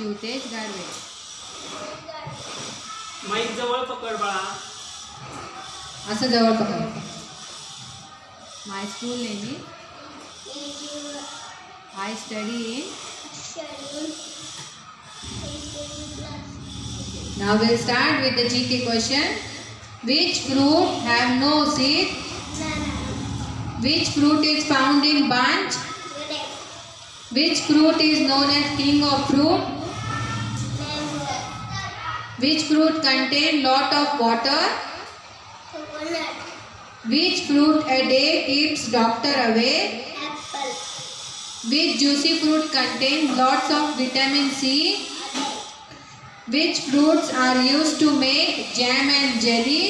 Shivtej Gadve. Mike जवळ पकड बाळा. असं जवळ पकड. My school name is I study in. Now we'll start with the GK question. Which fruit have no seed? Which fruit is found in bunch? Which fruit is known as king of fruit? Which fruit contain lot of water? Which fruit a day keeps doctor away? Apple. Which juicy fruit contains lots of vitamin C? Which fruits are used to make jam and jelly?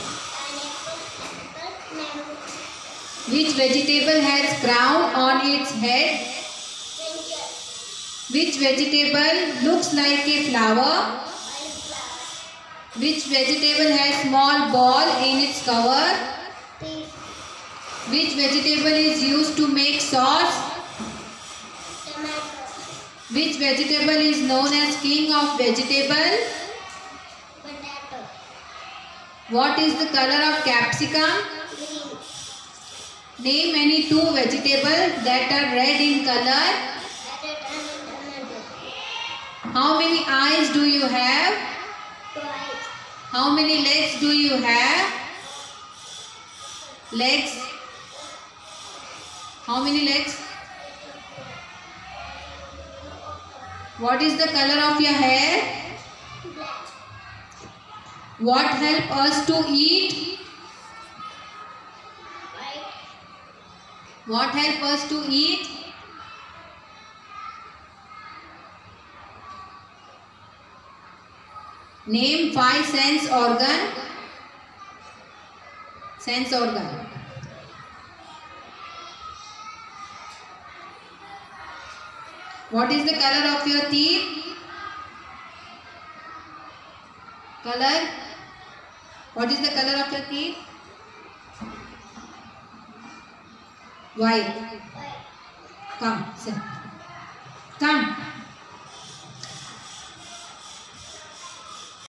Which vegetable has crown on its head? Which vegetable looks like a flower? Which vegetable has small ball in its cover? Which vegetable is used to make sauce? Which vegetable is known as king of vegetable? Potato. What is the color of capsicum? Green. Name any two vegetables that are red in color. Carrot and tomato. How many eyes do you have? Twice. How many legs do you have? Legs. How many legs? What is the color of your hair? Black. What help us to eat? White. What help us to eat? Name 5 sense organ. Sense organ. What is the color of your teeth? Color? What is the color of your teeth? White. White. Come, sit. Come.